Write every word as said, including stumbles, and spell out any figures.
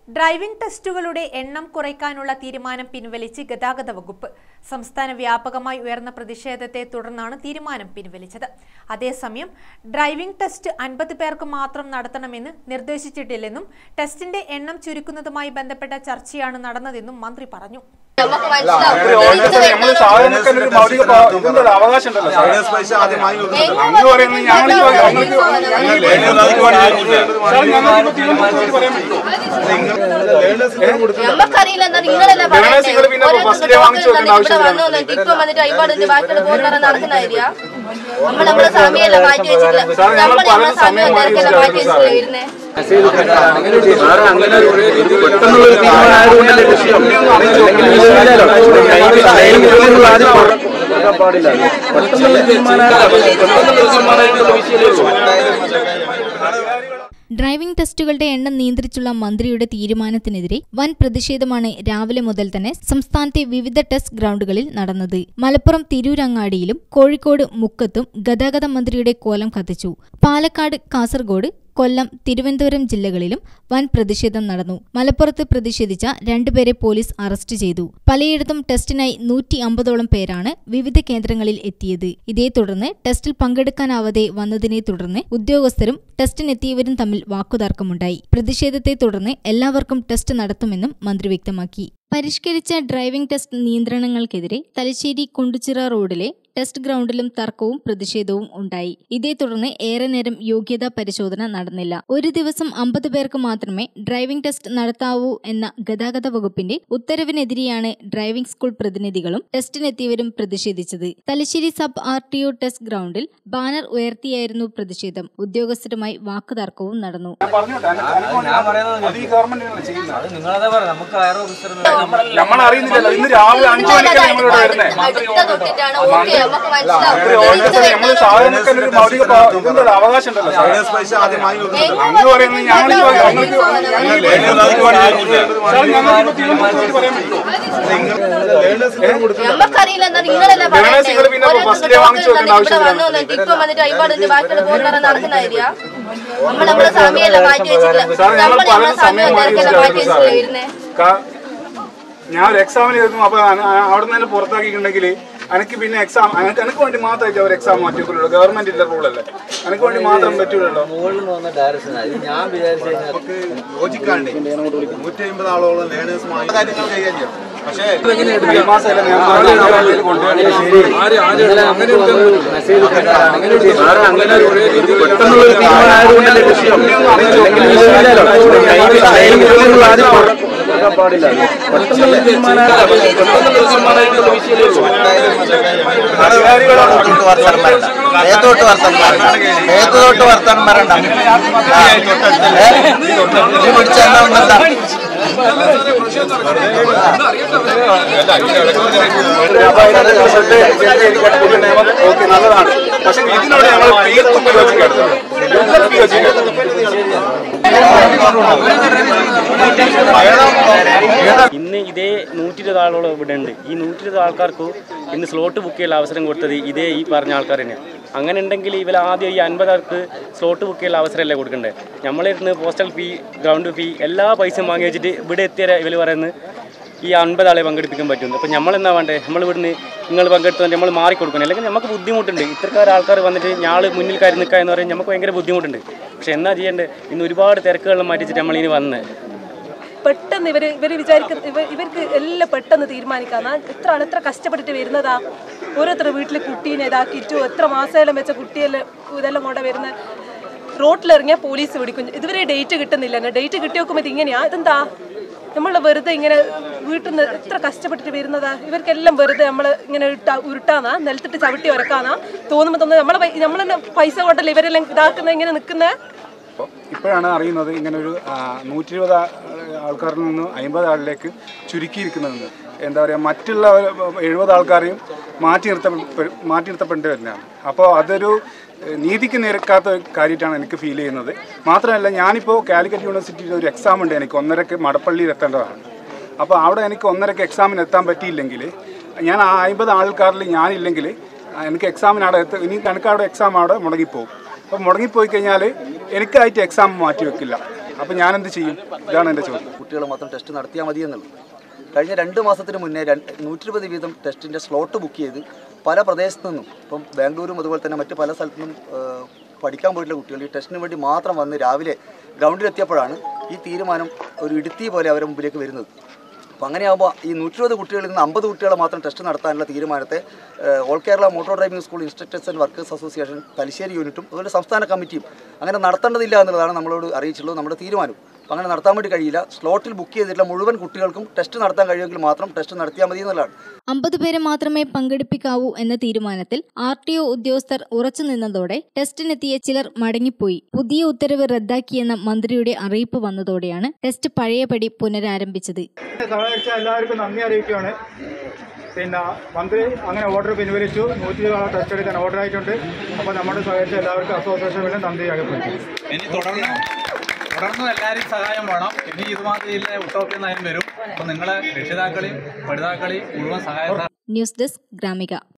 Driving ടെസ്റ്റുകളുടെ എണ്ണം കുറയ്ക്കാനുള്ള തീരുമാനം പിൻവലിച്ച് ഗതാഗത വകുപ്പ്. സംസ്ഥാന വ്യാപകമായി ഉയർന്ന പ്രതിഷേധത്തെ തുടർന്നാണ് തീരുമാനം പിൻവലിച്ചത്. അതേസമയം ഡ്രൈവിംഗ് ടെസ്റ്റ് അൻപത് പേർക്ക് മാത്രം നടത്തണമെന്ന് നിർദ്ദേശിച്ചിട്ടില്ലെന്നും ടെസ്റ്റിന്റെ എണ്ണം ചുരുക്കുന്നതുമായി ബന്ധപ്പെട്ട ചർച്ചയാണ് നടന്നതെന്നും മന്ത്രി പറഞ്ഞു. ഡ്രൈവിംഗ് ടെസ്റ്റുകളുടെ എണ്ണം നിയന്ത്രിച്ചുള്ള മന്ത്രിയുടെ തീരുമാനത്തിനെതിരെ വൻ പ്രതിഷേധമാണ് രാവിലെ മുതൽ തന്നെ സംസ്ഥാനത്തെ വിവിധ ടെസ്റ്റ് ഗ്രൗണ്ടുകളിൽ നടന്നത്. മലപ്പുറം തിരൂരങ്ങാടിയിലും കോഴിക്കോട് മുക്കത്തും ഗതാഗത മന്ത്രിയുടെ കോലം കത്തിച്ചു. പാലക്കാട്, കാസർഗോഡ്, കൊല്ലം, തിരുവനന്തപുരം ജില്ലകളിലും വൻ പ്രതിഷേധം നടന്നു. മലപ്പുറത്ത് പ്രതിഷേധിച്ച രണ്ടുപേരെ പോലീസ് അറസ്റ്റ് ചെയ്തു. പലയിടത്തും ടെസ്റ്റിനായി നൂറ്റി അമ്പതോളം പേരാണ് വിവിധ കേന്ദ്രങ്ങളിൽ എത്തിയത്. ഇതേ തുടർന്ന് ടെസ്റ്റിൽ പങ്കെടുക്കാനാവാതെ വന്നതിനെ തുടർന്ന് ഉദ്യോഗസ്ഥരും ടെസ്റ്റിനെത്തിയവരും തമ്മിൽ വാക്കുതർക്കമുണ്ടായി. പ്രതിഷേധത്തെ തുടർന്ന് എല്ലാവർക്കും ടെസ്റ്റ് നടത്തുമെന്നും മന്ത്രി വ്യക്തമാക്കി. പരിഷ്കരിച്ച ഡ്രൈവിംഗ് ടെസ്റ്റ് നിയന്ത്രണങ്ങൾക്കെതിരെ തലശ്ശേരി കുണ്ടുച്ചിറ റോഡിലെ ടെസ്റ്റ് ഗ്രൗണ്ടിലും തർക്കവും പ്രതിഷേധവും ഉണ്ടായി. ഇതേ തുടർന്ന് ഏറെ നേരം യോഗ്യതാ പരിശോധന നടന്നില്ല. ഒരു ദിവസം അമ്പത് പേർക്ക് മാത്രമേ ഡ്രൈവിംഗ് ടെസ്റ്റ് നടത്താവൂ എന്ന ഗതാഗത വകുപ്പിന്റെ ഉത്തരവിനെതിരെയാണ് ഡ്രൈവിംഗ് സ്കൂൾ പ്രതിനിധികളും ടെസ്റ്റിനെത്തിയവരും പ്രതിഷേധിച്ചത്. Thalassery sub R T O test ഗ്രൗണ്ടിൽ ബാനർ ഉയർത്തിയായിരുന്നു പ്രതിഷേധം. ഉദ്യോഗസ്ഥരുമായി വാക്കുതർക്കവും നടന്നു. നമ്മൾ അറിയുന്നില്ല. ഇന്ന് രാവിലെ അഞ്ചു മണിക്കാണ് നമ്മളിവിടെ വരുന്നത്. നമ്മള് സാധാരണക്കാരൊരു മൗലിക അവകാശം ഉണ്ടല്ലോ. അങ്ങ് പറയുന്നത് ഞങ്ങൾ പിന്നെ ഫസ്റ്റിലെ വാങ്ങിച്ചു വെക്കേണ്ട ആവശ്യമില്ല. ഞാൻ ഒരു എക്സാമിന് എഴുതും. അപ്പൊ അവിടെ നിന്ന് തന്നെ പുറത്താക്കിയിട്ടുണ്ടെങ്കിൽ എനിക്ക് പിന്നെ എക്സാം എനിക്ക് എനിക്ക് വേണ്ടി മാത്രമായിട്ട് അവർ എക്സാം മാറ്റിവെക്കുള്ളൂ. ഗവൺമെന്റിന്റെ റൂളല്ലേ, എനിക്ക് വേണ്ടി മാത്രം പറ്റൂലല്ലോ. ഞാൻ വിചാരിച്ചു യോജിക്കാണ്ട് നൂറ്റി അമ്പത് ആളോളം ലേണേഴ്സുമായി കാര്യങ്ങൾ കൈകാര്യം ചെയ്യും. പക്ഷേ ഈ മാസമല്ല പാടില്ല. മേത്തോട്ട് വർത്താനം മേത്തോട്ട് വർത്താനം പറയണ്ട. നല്ലതാണ്. പക്ഷെ ഇതിനോട് ഞങ്ങൾ തീർത്തും യോജിക്കാണ്. ഇന്ന് ഇതേ നൂറ്റി ഇരുപത് ആളോളം ഇവിടെ ഉണ്ട്. ഈ നൂറ്റി ഇരുപത് ആൾക്കാർക്ക് ഇന്ന് സ്ലോട്ട് ബുക്ക് ചെയ്യാൻ അവസരം കൊടുത്തത് ഇതേ ഈ പറഞ്ഞ ആൾക്കാർ തന്നെയാണ്. അങ്ങനെ ഉണ്ടെങ്കിൽ ഇവർ ആദ്യം ഈ അൻപതാൾക്ക് സ്ലോട്ട് ബുക്ക് ചെയ്യാൻ അവസരമല്ലേ കൊടുക്കണ്ടേ? നമ്മളിരുന്ന് പോസ്റ്റൽ ഫീ, ഗ്രൗണ്ട് ഫീ എല്ലാ പൈസയും വാങ്ങി വെച്ചിട്ട് ഇവിടെ എത്തിയ ഇവർ പറയുന്നത് ഈ അൻപത് ആളെ പങ്കെടുപ്പിക്കാൻ പറ്റുന്നു. അപ്പം നമ്മളെന്നാ വേണ്ടേ? നമ്മൾ ഇവിടുന്ന് നിങ്ങൾ പങ്കെടുത്ത് നമ്മൾ മാറിക്കൊടുക്കണം. അല്ലെങ്കിൽ നമുക്ക് ബുദ്ധിമുട്ടുണ്ട്. ഇത്രക്കാർ ആൾക്കാർ വന്നിട്ട് ഞാൾ മുന്നിൽ കയറി നിൽക്കുക എന്ന് പറയുന്നത് നമുക്ക് ഭയങ്കര ബുദ്ധിമുട്ടുണ്ട്. പക്ഷെ എന്നാ ചെയ്യേണ്ടത്? ഇന്ന് ഒരുപാട് തിരക്കുകളിലും മാറ്റിച്ചിട്ട് നമ്മളിനി വന്ന് പെട്ടെന്ന് ഇവർ ഇവർ വിചാരിക്കുന്ന ഇവർ ഇവർക്ക് എല്ലാം പെട്ടെന്ന് തീരുമാനിക്കാന്നാ. എത്ര ആണ് എത്ര കഷ്ടപ്പെട്ടിട്ട് വരുന്നതാ. ഓരോരുത്തർ വീട്ടിൽ കുട്ടീനെ ഇതാക്കിയിട്ടു എത്ര മാസമെല്ലാം വെച്ച കുട്ടിയെല്ലാം ഇതെല്ലാം കൊണ്ട് വരുന്ന റോട്ടിലിറങ്ങിയാൽ പോലീസ് പിടിക്കും. ഇതുവരെ ഡേറ്റ് കിട്ടുന്നില്ല. ഡേറ്റ് കിട്ടി നോക്കുമ്പോൾ ഇത് ഇങ്ങനെയാ. ഇതെന്താ നമ്മൾ വെറുതെ ഇങ്ങനെ വീട്ടിൽ നിന്ന് എത്ര കഷ്ടപ്പെട്ടിട്ട് വരുന്നതാ. ഇവർക്കെല്ലാം വെറുതെ നമ്മൾ ഇങ്ങനെ ഇട്ടാ ഉരുട്ടാന്നാ, നിലത്തിട്ട് ചവിട്ടി ഉരക്കാന്നാ തോന്നുമ്പോൾ തോന്നുന്നത് നമ്മളെ നമ്മൾ തന്നെ പൈസ കൊണ്ടല്ലേ ഇവരെല്ലാം ഇതാക്കുന്നത്, ഇങ്ങനെ നിൽക്കുന്നത്. ഇപ്പോഴാണ് അറിയുന്നത് ഇങ്ങനെ ഒരു നൂറ്റി ഇരുപത് ആൾക്കാരിൽ നിന്ന് അമ്പത് ആളിലേക്ക് ചുരുക്കിയിരിക്കുന്നതെന്ന്. എന്താ പറയുക, മറ്റുള്ള എഴുപത് ആൾക്കാരെയും മാറ്റി നിർത്ത മാറ്റി നിർത്തപ്പെടേണ്ടി വരുന്നതാണ്. അപ്പോൾ അതൊരു നീതിക്ക് നിരക്കാത്ത കാര്യമായിട്ടാണ് എനിക്ക് ഫീൽ ചെയ്യുന്നത്. മാത്രമല്ല, ഞാനിപ്പോൾ കാലിക്കറ്റ് യൂണിവേഴ്സിറ്റിയിൽ ഒരു എക്സാം ഉണ്ട്. എനിക്ക് ഒന്നരക്ക് മടപ്പള്ളിയിൽ എത്തേണ്ടതാണ്. അപ്പോൾ അവിടെ എനിക്ക് ഒന്നരക്ക് എക്സാമിന് എത്താൻ പറ്റിയില്ലെങ്കിൽ, ഞാൻ ആ അമ്പത് ആൾക്കാരിൽ ഞാനില്ലെങ്കിൽ എനിക്ക് എക്സാമിന് അവിടെ എത്തും. ഇനി എനിക്ക് അവിടെ എക്സാം അവിടെ മുടങ്ങിപ്പോകും. അപ്പോൾ മുടങ്ങിപ്പോയി കഴിഞ്ഞാൽ എനിക്കായിട്ട് എക്സാം മാറ്റി വെക്കില്ല. അപ്പോൾ ഞാൻ എന്ത് ചെയ്യും? ഇതാണ് എൻ്റെ ചോദ്യം. കുട്ടികൾ മാത്രം ടെസ്റ്റ് നടത്തിയാൽ മതി എന്നുള്ളത്. കഴിഞ്ഞ രണ്ട് മാസത്തിന് മുന്നേ നൂറ്റി ഇരുപത് വീതം ടെസ്റ്റിൻ്റെ സ്ലോട്ട് ബുക്ക് ചെയ്ത് പല പ്രദേശത്തു നിന്നും, ഇപ്പം ബാംഗ്ലൂരും അതുപോലെ തന്നെ മറ്റ് പല സ്ഥലത്തു നിന്നും പഠിക്കാൻ പോയിട്ടുള്ള കുട്ടികൾ ഈ ടെസ്റ്റിന് വേണ്ടി മാത്രം വന്ന് രാവിലെ ഗ്രൗണ്ടിലെത്തിയപ്പോഴാണ് ഈ തീരുമാനം ഒരു ഇടുത്തി പോലെ അവരുടെ മുമ്പിലേക്ക് വരുന്നത്. അപ്പോൾ അങ്ങനെയാകുമ്പോൾ ഈ നൂറ്റി ഇരുപത് കുട്ടികളിൽ നിന്ന് അമ്പത് കുട്ടികളെ മാത്രം ടെസ്റ്റ് നടത്താനുള്ള തീരുമാനത്തെ all Kerala motor driving school instructors and workers association Thalassery യൂണിറ്റും അതുപോലെ സംസ്ഥാന കമ്മിറ്റിയും അങ്ങനെ നടത്തേണ്ടതില്ല എന്നുള്ളതാണ് നമ്മളോട് അറിയിച്ചുള്ളത്, നമ്മുടെ തീരുമാനം. അപ്പോൾ അങ്ങനെ നടത്താൻ വേണ്ടി കഴിയില്ല. സ്ലോട്ടിൽ ബുക്ക് ചെയ്തിട്ടുള്ള മുഴുവൻ കുട്ടികൾക്കും ടെസ്റ്റ് നടത്താൻ കഴിയുമെങ്കിൽ മാത്രം ടെസ്റ്റ് നടത്തിയാൽ മതി എന്നുള്ളതാണ്. അമ്പത് പേരെ മാത്രമേ പങ്കെടുപ്പിക്കാവൂ എന്ന തീരുമാനത്തിൽ ആർ ടി ഒ ഉദ്യോഗസ്ഥർ ഉറച്ചു നിന്നതോടെ ടെസ്റ്റിനെത്തിയ ചിലർ മടങ്ങിപ്പോയി. പുതിയ ഉത്തരവ് റദ്ദാക്കിയെന്ന മന്ത്രിയുടെ അറിയിപ്പ് വന്നതോടെയാണ് ടെസ്റ്റ് പഴയപടി പുനരാരംഭിച്ചത്. സഹായിച്ച എല്ലാവർക്കും നന്ദി അറിയിക്കുകയാണ്. പിന്നെ മന്ത്രി അങ്ങനെ ഓർഡർ പിൻവലിച്ചു. നൂറ്റി ഇരുപത് ടെസ്റ്റ് എടുക്കാൻ ഓർഡർ ആയിട്ടുണ്ട്. അപ്പോൾ നമ്മുടെ സഹായിച്ച എല്ലാവർക്കും അസോസിയേഷന് നന്ദി രേഖപ്പെടുത്തി. ഇനി തുടർന്ന് തുടർന്നും എല്ലാവരും സഹായം വേണം. ഇനി ഇതുമാതിരി ഉട്ടോപ്യ നയം വരും. അപ്പോൾ നിങ്ങളെ രക്ഷിതാക്കളെയും പഠിതാക്കളെയും മുഴുവൻ സഹായം. News desk Gramika.